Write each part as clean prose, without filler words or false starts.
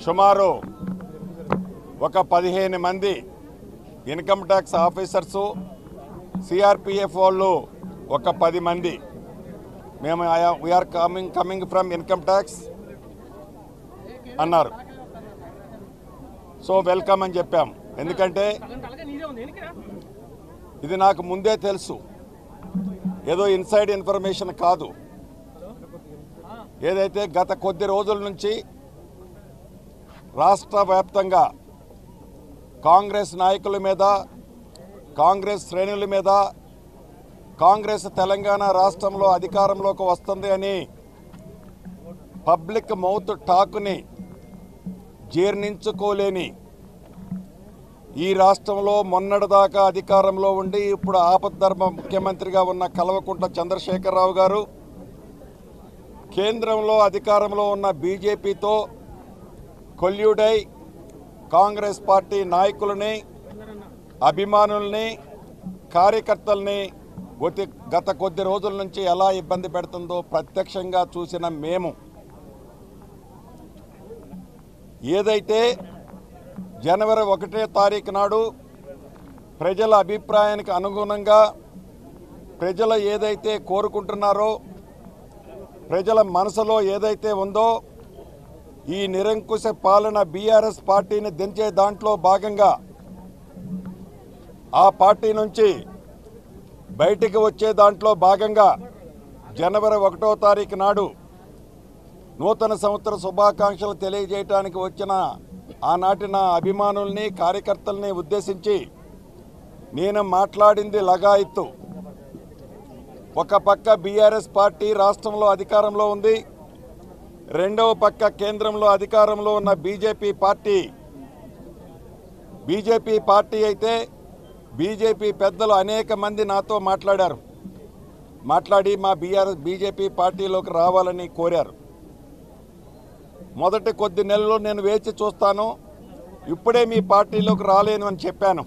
సుమారు ఒక 15 మంది ఇన్కమ్ ట్యాక్స్ ఆఫీసర్సు సిఆర్పిఎఫ్ వాళ్ళు ఒక 10 మంది మేము we're coming from income tax అన్నారు. సో వెల్కమ్ అని చెప్పాం. ఎందుకంటే ఇది నాకు ముందే తెలుసు, ఏదో ఇన్సైడ్ ఇన్ఫర్మేషన్ కాదు. ఏదైతే గత కొద్ది రోజుల నుంచి రాష్ట్ర వ్యాప్తంగా కాంగ్రెస్ నాయకుల మీద, కాంగ్రెస్ శ్రేణుల మీద, కాంగ్రెస్ తెలంగాణ రాష్ట్రంలో అధికారంలోకి వస్తుంది అని పబ్లిక్ మౌత్ టాక్ని జీర్ణించుకోలేని ఈ రాష్ట్రంలో మొన్నటిదాకా అధికారంలో ఉండి ఇప్పుడు ఆపద్ధర్మ ముఖ్యమంత్రిగా ఉన్న కల్వకుంట్ల చంద్రశేఖరరావు గారు కేంద్రంలో అధికారంలో ఉన్న బీజేపీతో కొల్యూడై కాంగ్రెస్ పార్టీ నాయకులని, అభిమానుల్ని, కార్యకర్తల్ని గత కొద్ది రోజుల నుంచి ఎలా ఇబ్బంది పెడుతుందో ప్రత్యక్షంగా చూసిన మేము, ఏదైతే జనవరి 1వ తారీఖు నాడు ప్రజల అభిప్రాయానికి అనుగుణంగా ప్రజలు ఏదైతే కోరుకుంటున్నారో, ప్రజల మనసులో ఏదైతే ఉందో ఈ నిరంకుశ పాలన బీఆర్ఎస్ పార్టీని దించే దాంట్లో భాగంగా ఆ పార్టీ నుంచి బయటికి వచ్చే దాంట్లో భాగంగా జనవరి 1వ తారీఖు నాడు నూతన సంవత్సర శుభాకాంక్షలు తెలియజేయడానికి వచ్చిన ఆనాటి నా అభిమానుల్ని, కార్యకర్తల్ని ఉద్దేశించి నేను మాట్లాడింది లగాయత్తు. ఒక పక్క బీఆర్ఎస్ పార్టీ రాష్ట్రంలో అధికారంలో ఉంది, రెండవ పక్క కేంద్రంలో అధికారంలో ఉన్న బీజేపీ పార్టీ అయితే బీజేపీ పెద్దలు అనేక మంది నాతో మాట్లాడి మా బీజేపీ పార్టీలోకి రావాలని కోరారు. మొదటి కొద్ది నెలల్లో నేను వేచి చూస్తాను, ఇప్పుడే మీ పార్టీలోకి రాలేను అని చెప్పాను.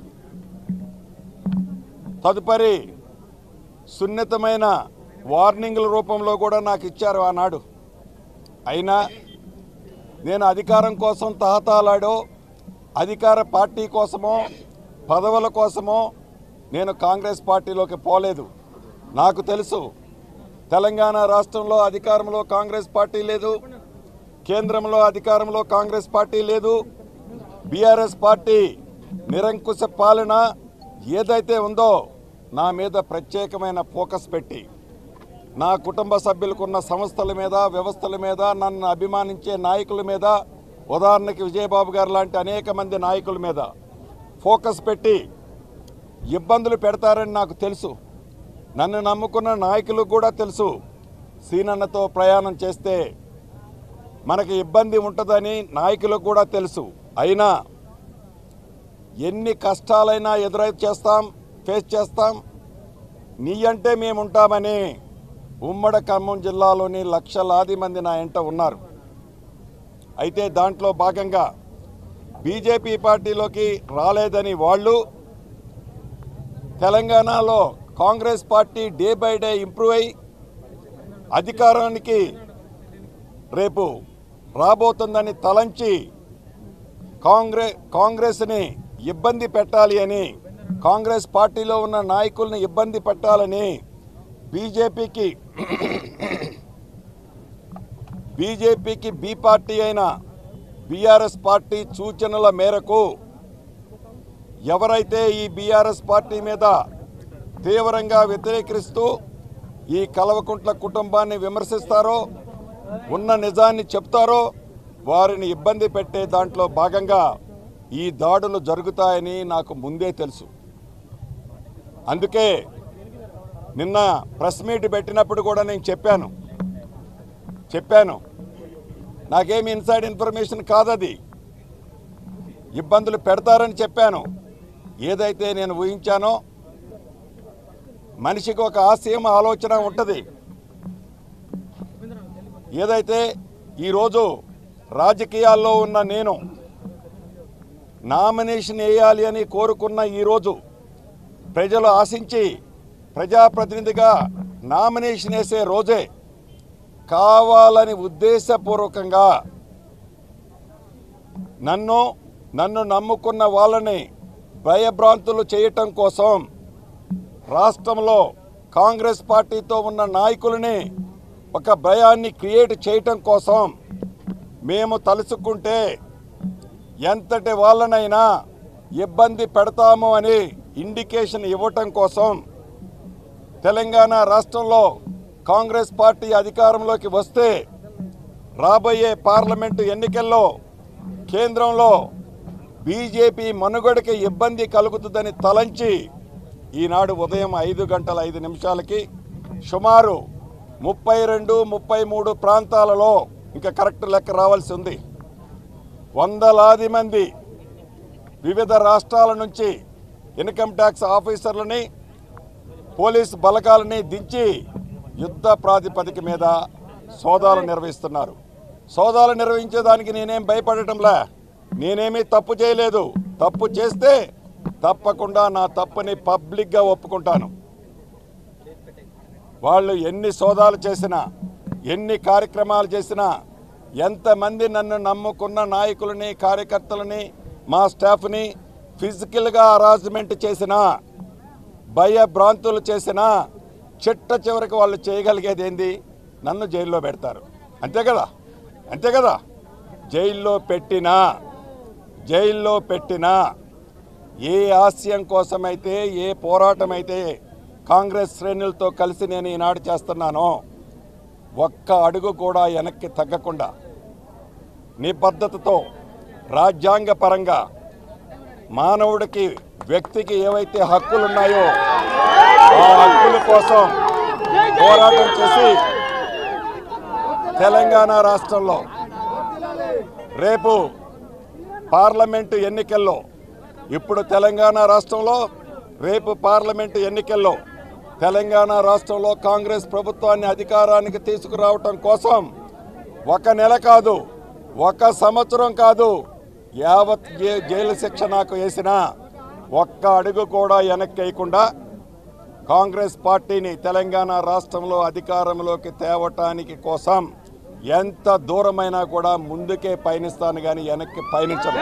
తదుపరి సున్నితమైన వార్నింగ్ల రూపంలో కూడా నాకు ఇచ్చారు ఆనాడు. అయినా నేను అధికారం కోసం తహతలాడో, అధికార పార్టీ కోసమో, పదవుల కోసమో నేను కాంగ్రెస్ పార్టీలోకి పోలేదు. నాకు తెలుసు తెలంగాణ రాష్ట్రంలో అధికారంలో కాంగ్రెస్ పార్టీ లేదు, కేంద్రంలో అధికారంలో కాంగ్రెస్ పార్టీ లేదు. బీఆర్ఎస్ పార్టీ నిరంకుశ పాలన ఏదైతే ఉందో నా మీద ప్రత్యేకమైన ఫోకస్ పెట్టి, నా కుటుంబ సభ్యులకున్న సంస్థల మీద, వ్యవస్థల మీద, నన్ను అభిమానించే నాయకుల మీద, ఉదాహరణకి విజయబాబు గారు లాంటి అనేక మంది నాయకుల మీద ఫోకస్ పెట్టి ఇబ్బందులు పెడతారని నాకు తెలుసు. నన్ను నమ్ముకున్న నాయకులకు కూడా తెలుసు, సీనన్నతో ప్రయాణం చేస్తే మనకి ఇబ్బంది ఉంటుందని నాయకులకు కూడా తెలుసు. అయినా ఎన్ని కష్టాలైనా ఫేస్ చేస్తాం, నీ అంటే మేముంటామని ఉమ్మడి ఖమ్మం జిల్లాలోని లక్షలాది మంది నా ఎంట ఉన్నారు. అయితే దాంట్లో భాగంగా బీజేపీ పార్టీలోకి రాలేదని వాళ్ళు, తెలంగాణలో Congress party day by day improve అయ్యి అధికారానికి రేపు రాబోతుందని తలంచి కాంగ్రెస్ని ఇబ్బంది పెట్టాలి అని, కాంగ్రెస్ పార్టీలో ఉన్న నాయకుల్ని ఇబ్బంది పెట్టాలని బీజేపీకి బి పార్టీ అయిన బీఆర్ఎస్ పార్టీ సూచనల మేరకు ఎవరైతే ఈ బీఆర్ఎస్ పార్టీ మీద తీవ్రంగా వ్యతిరేకిస్తూ ఈ కల్వకుంట్ల కుటుంబాన్ని విమర్శిస్తారో, ఉన్న నిజాన్ని చెప్తారో వారిని ఇబ్బంది పెట్టే దాంట్లో భాగంగా ఈ దాడులు జరుగుతాయని నాకు ముందే తెలుసు. అందుకే నిన్న ప్రెస్ మీట్ పెట్టినప్పుడు కూడా నేను చెప్పాను నాకేమి ఇన్సైడ్ ఇన్ఫర్మేషన్ కాదది, ఇబ్బందులు పెడతారని చెప్పాను. ఏదైతే నేను ఊహించానో, మనిషికి ఒక ఆశయం, ఆలోచన ఉంటుంది. ఏదైతే ఈరోజు రాజకీయాల్లో ఉన్న నేను నామినేషన్ వేయాలి అని కోరుకున్న ఈరోజు ప్రజలు ఆశించి ప్రజాప్రతినిధిగా నామినేషన్ వేసే రోజే కావాలని ఉద్దేశపూర్వకంగా నన్ను నమ్ముకున్న వాళ్ళని భయభ్రాంతులు చేయటం కోసం రాష్ట్రంలో కాంగ్రెస్ పార్టీతో ఉన్న నాయకులని ఒక భయాన్ని క్రియేట్ చేయటం కోసం మేము తలుచుకుంటే ఎంతటి వాళ్ళనైనా ఇబ్బంది పెడతాము అని ఇండికేషన్ ఇవ్వటం కోసం తెలంగాణ రాష్ట్రంలో కాంగ్రెస్ పార్టీ అధికారంలోకి వస్తే రాబోయే పార్లమెంటు ఎన్నికల్లో కేంద్రంలో బీజేపీ మనుగడకి ఇబ్బంది కలుగుతుందని తలంచి ఈనాడు ఉదయం 5:05 సుమారు 32-33 ప్రాంతాలలో ఇంకా కరెక్ట్ లెక్క రావాల్సి ఉంది వందలాది మంది వివిధ రాష్ట్రాల నుంచి ఇన్కమ్ ట్యాక్స్ ఆఫీసర్లని పోలీస్ బలగాలని దించి యుద్ధ ప్రాతిపదిక మీద సోదాలు నిర్వహిస్తున్నారు. సోదాలు నిర్వహించేదానికి నేనేం భయపడటంలే, నేనేమీ తప్పు చేయలేదు. తప్పు చేస్తే తప్పకుండా నా తప్పుని పబ్లిక్గా ఒప్పుకుంటాను. వాళ్ళు ఎన్ని సోదాలు చేసినా, ఎన్ని కార్యక్రమాలు చేసినా, ఎంతమంది నన్ను నమ్ముకున్న నాయకులని, కార్యకర్తలని, మా స్టాఫ్ని ఫిజికల్గా హరాస్మెంట్ చేసినా, భయభ్రాంతులు చేసినా, చిట్ట చివరికి వాళ్ళు చేయగలిగేది ఏంది? నన్ను జైల్లో పెడతారు. అంతే కదా జైల్లో పెట్టినా ఏ ఆశయం కోసమైతే, ఏ పోరాటం అయితే కాంగ్రెస్ శ్రేణులతో కలిసి నేను ఈనాడు చేస్తున్నానో ఒక్క అడుగు కూడా వెనక్కి తగ్గకుండా నిబద్ధతతో రాజ్యాంగ పరంగా మానవుడికి, వ్యక్తికి ఏవైతే హక్కులు ఉన్నాయో ఆ హక్కుల కోసం పోరాటం చేసి తెలంగాణ రాష్ట్రంలో రేపు పార్లమెంటు ఎన్నికల్లో, ఇప్పుడు తెలంగాణ రాష్ట్రంలో రేపు పార్లమెంటు ఎన్నికల్లో తెలంగాణ రాష్ట్రంలో కాంగ్రెస్ ప్రభుత్వాన్ని అధికారానికి తీసుకురావటం కోసం 1 నెల కాదు, 1 సంవత్సరం కాదు, యావత్ జైలు శిక్ష నాకు వేసినా ఒక్క అడుగు కూడా వెనక్కి వేయకుండా కాంగ్రెస్ పార్టీని తెలంగాణ రాష్ట్రంలో అధికారంలోకి తేవటానికి కోసం ఎంత దూరమైనా కూడా ముందుకే పయనిస్తాను కానీ వెనక్కి పయనించను.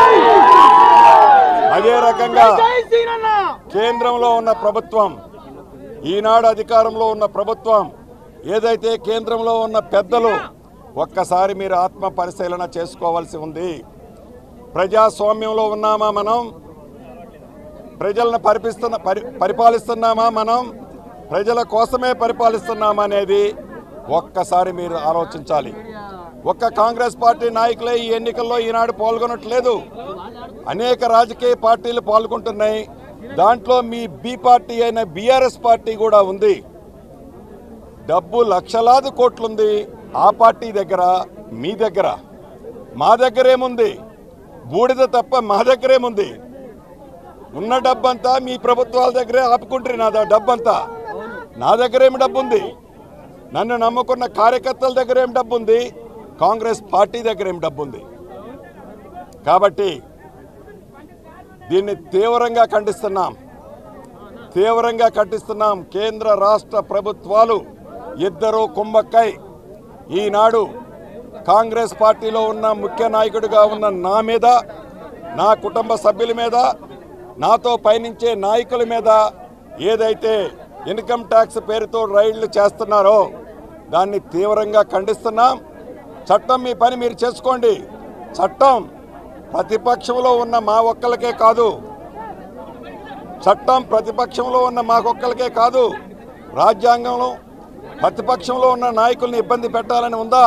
అదే రకంగా కేంద్రంలో ఉన్న ప్రభుత్వం, ఈనాడు అధికారంలో ఉన్న ప్రభుత్వం, ఏదైతే కేంద్రంలో ఉన్న పెద్దలు ఒక్కసారి మీరు ఆత్మ పరిశీలన చేసుకోవాల్సి ఉంది. ప్రజాస్వామ్యంలో ఉన్నామా మనం? ప్రజలను పరిపాలిస్తున్నామా మనం? ప్రజల కోసమే పరిపాలిస్తున్నామా అనేది ఒక్కసారి మీరు ఆలోచించాలి. ఒక్క కాంగ్రెస్ పార్టీ నాయకులే ఈ ఎన్నికల్లో ఈనాడు పాల్గొనట్లేదు, అనేక రాజకీయ పార్టీలు పాల్గొంటున్నాయి. దాంట్లో మీ బి పార్టీ అయిన బీఆర్ఎస్ పార్టీ కూడా ఉంది. డబ్బు లక్షలాది కోట్లుంది ఆ పార్టీ దగ్గర, మీ దగ్గర. మా దగ్గరేముంది? బూడిద తప్ప మా దగ్గరేముంది? ఉన్న డబ్బంతా మీ ప్రభుత్వాల దగ్గరే ఆపుకుంటారు. నా డబ్బంతా నా దగ్గరేమి డబ్బు ఉంది? నన్ను నమ్ముకున్న కార్యకర్తల దగ్గర ఏం డబ్బు ఉంది? కాంగ్రెస్ పార్టీ దగ్గర ఏం డబ్బు ఉంది? కాబట్టి దీన్ని తీవ్రంగా ఖండిస్తున్నాం. కేంద్ర రాష్ట్ర ప్రభుత్వాలు ఇద్దరూ కుమ్మక్కై ఈనాడు కాంగ్రెస్ పార్టీలో ఉన్న ముఖ్య నాయకుడిగా ఉన్న నా మీద, నా కుటుంబ సభ్యుల మీద, నాతో పయనించే నాయకుల మీద ఏదైతే ఇన్కమ్ ట్యాక్స్ పేరుతో రైళ్లు చేస్తున్నారో దాన్ని తీవ్రంగా ఖండిస్తున్నాం. చట్టం మీ పని మీరు చేసుకోండి. చట్టం ప్రతిపక్షంలో ఉన్న మా ఒక్కలకే కాదు, చట్టం ప్రతిపక్షంలో ఉన్న మాకొక్కలకే కాదు, రాజ్యాంగంలో ప్రతిపక్షంలో ఉన్న నాయకుల్ని ఇబ్బంది పెట్టాలని ఉందా?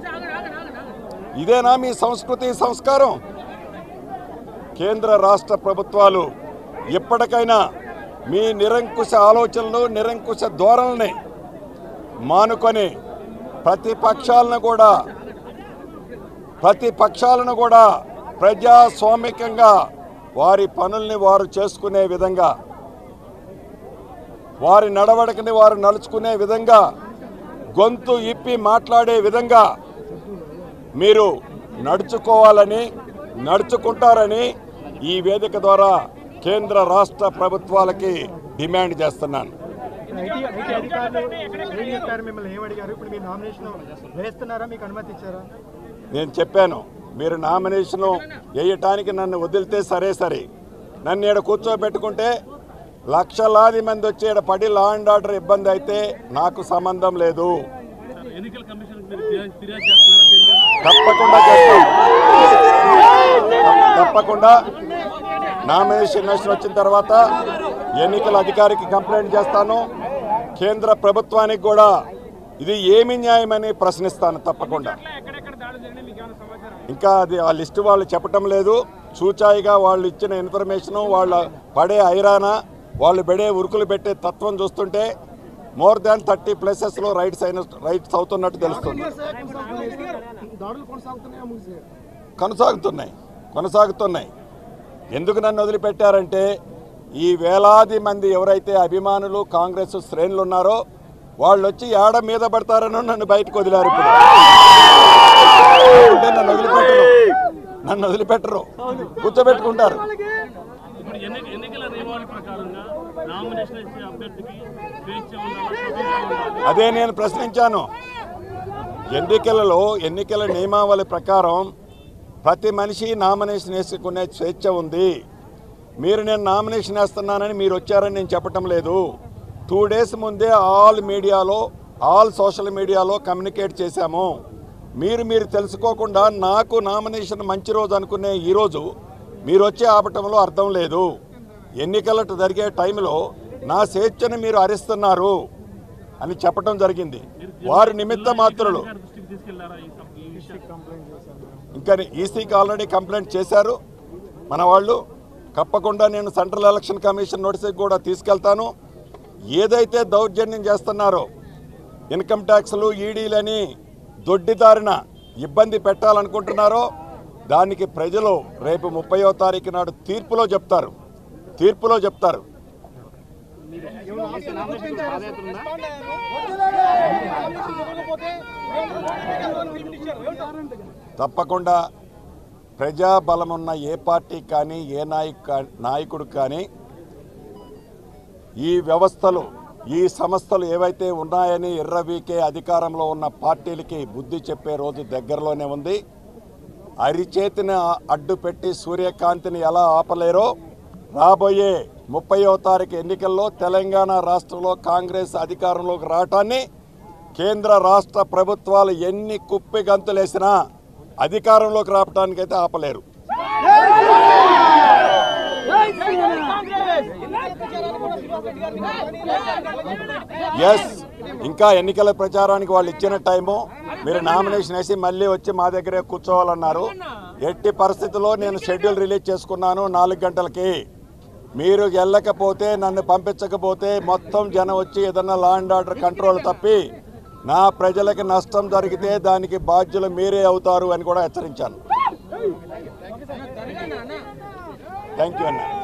ఇదేనా మీ సంస్కృతి, సంస్కారం? కేంద్ర రాష్ట్ర ప్రభుత్వాలు ఇప్పటికైనా మీ నిరంకుశ ఆలోచనలు, నిరంకుశ ధోరణిని మానుకొని ప్రతిపక్షాలను కూడా ప్రజాస్వామికంగా వారి పనుల్ని వారు చేసుకునే విధంగా, వారి నడవడికని వారు నడుచుకునే విధంగా, గొంతు ఇప్పి మాట్లాడే విధంగా మీరు నడుచుకోవాలని, నడుచుకుంటారని ఈ వేదిక ద్వారా కేంద్ర రాష్ట్ర ప్రభుత్వాలకి డిమాండ్ చేస్తున్నాను. నేను చెప్పాను, మీరు నామినేషన్ వేయటానికి నన్ను వదిలితే సరే సరే, నన్ను ఈడ కూర్చోబెట్టుకుంటే లక్షలాది మంది వచ్చి ఈడ పడి లా అండ్ ఆర్డర్ ఇబ్బంది అయితే నాకు సంబంధం లేదు. తప్పకుండా నామినేషన్ వచ్చిన తర్వాత ఎన్నికల అధికారికి కంప్లైంట్ చేస్తాను. కేంద్ర ప్రభుత్వానికి కూడా ఇది ఏమి న్యాయమని ప్రశ్నిస్తాను తప్పకుండా. ఇంకా అది ఆ లిస్టు వాళ్ళు చెప్పటం లేదు. సూచాయిగా వాళ్ళు ఇచ్చిన ఇన్ఫర్మేషను, వాళ్ళ పడే ఐరానా, వాళ్ళు పడే ఉరుకులు పెట్టే తత్వం చూస్తుంటే మోర్ దాన్ 30 ప్లేసెస్లో రైట్స్ అవుతున్నట్టు తెలుస్తుంది. కొనసాగుతున్నాయి. ఎందుకు నన్ను వదిలిపెట్టారంటే ఈ వేలాది మంది ఎవరైతే అభిమానులు కాంగ్రెస్ శ్రేణులు ఉన్నారో వాళ్ళు వచ్చి ఏడ మీద పడతారనో నన్ను బయటకు వదిలారు. ఇప్పుడు నన్ను వదిలిపెట్టరు, కూర్చోబెట్టుకుంటారు. అదే నేను ప్రశ్నించాను. ఎన్నికల నియమావళి ప్రకారం ప్రతి మనిషి నామినేషన్ వేసుకునే స్వేచ్ఛ ఉంది. మీరు నేను నామినేషన్ వేస్తున్నానని మీరు వచ్చారని నేను చెప్పటం లేదు. 2 days ముందే ఆల్ సోషల్ మీడియాలో కమ్యూనికేట్ చేశాము. మీరు తెలుసుకోకుండా నాకు నామినేషన్ మంచి రోజు అనుకునే ఈరోజు మీరు వచ్చి ఆపటంలో అర్థం లేదు. ఎన్నికలు జరిగే టైంలో నా స్వేచ్ఛను మీరు హరిస్తున్నారు అని చెప్పడం జరిగింది. వారి నిమిత్త మాత్రులు ఇంకా ఈసీకి ఆల్రెడీ కంప్లైంట్ చేశారు మన వాళ్ళు. తప్పకుండా నేను సెంట్రల్ ఎలక్షన్ కమిషన్ నోటీస్కి కూడా తీసుకెళ్తాను. ఏదైతే దౌర్జన్యం చేస్తున్నారో ఇన్కమ్ ట్యాక్స్లు, ఈడీలని దొడ్డిదారిన ఇబ్బంది పెట్టాలనుకుంటున్నారో దానికి ప్రజలు రేపు 30వ తారీఖు నాడు తీర్పులో చెప్తారు. తప్పకుండా ప్రజాబలమున్న ఏ పార్టీ కానీ ఏ నాయకుడు కానీ ఈ వ్యవస్థలు, ఈ సంస్థలు ఏవైతే ఉన్నాయని ఎర్రవీకే అధికారంలో ఉన్న పార్టీలకి బుద్ధి చెప్పే రోజు దగ్గరలోనే ఉంది. అరిచేతిని అడ్డు పెట్టి సూర్యకాంతిని ఎలా ఆపలేరో రాబోయే 30వ తారీఖు ఎన్నికల్లో తెలంగాణ రాష్ట్రంలో కాంగ్రెస్ అధికారంలోకి రావటాన్ని కేంద్ర రాష్ట్ర ప్రభుత్వాలు ఎన్ని కుప్పి గంతులేసినా అధికారంలోకి రావటానికైతే ఆపలేరు. ఎస్, ఇంకా ఎన్నికల ప్రచారానికి వాళ్ళు ఇచ్చిన టైము మీరు నామినేషన్ వేసి మళ్ళీ వచ్చి మా దగ్గరే కూర్చోవాలన్నారు. ఎట్టి పరిస్థితుల్లో నేను షెడ్యూల్ రిలీజ్ చేసుకున్నాను 4 గంటలకి. మీరు వెళ్ళకపోతే, నన్ను పంపించకపోతే మొత్తం జనం వచ్చి ఏదన్నా లా అండ్ ఆర్డర్ కంట్రోల్ తప్పి నా ప్రజలకి నష్టం జరిగితే దానికి బాధ్యులు మీరే అవుతారు అని కూడా హెచ్చరించాను. థ్యాంక్ యూ అన్న.